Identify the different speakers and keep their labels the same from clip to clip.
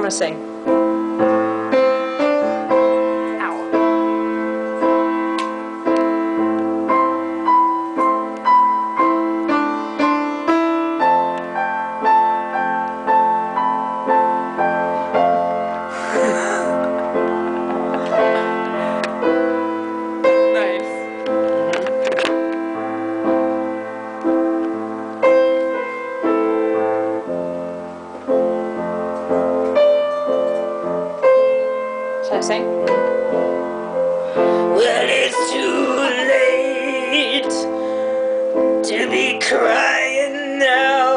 Speaker 1: want to sing? Should I sing?
Speaker 2: Well, it's too late to be crying now.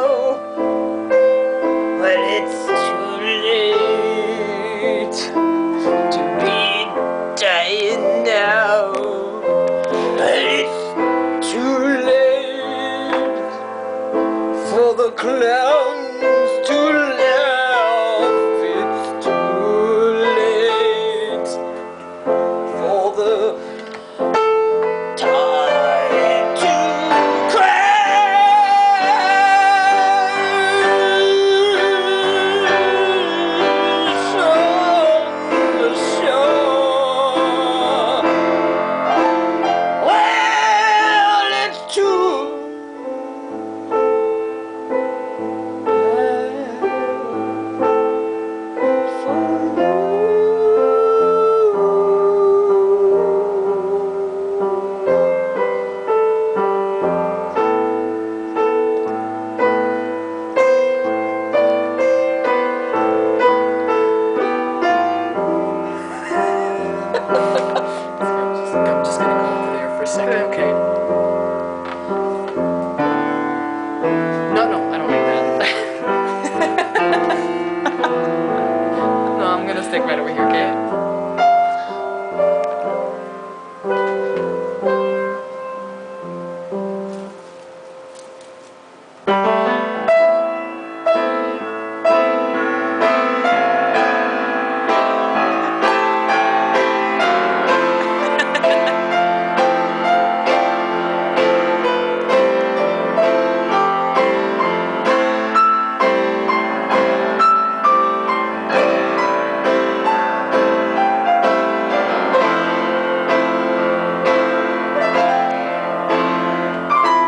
Speaker 2: Well, it's too late to be dying now. Well, it's too late for the clowns to laugh. It's too late for the tide to crash on the shore. Well, it's too
Speaker 1: I'm just gonna go over there for a second, okay? No, I don't need that. No, I'm gonna stick right over here, okay?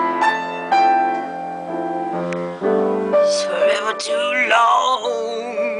Speaker 2: forever too long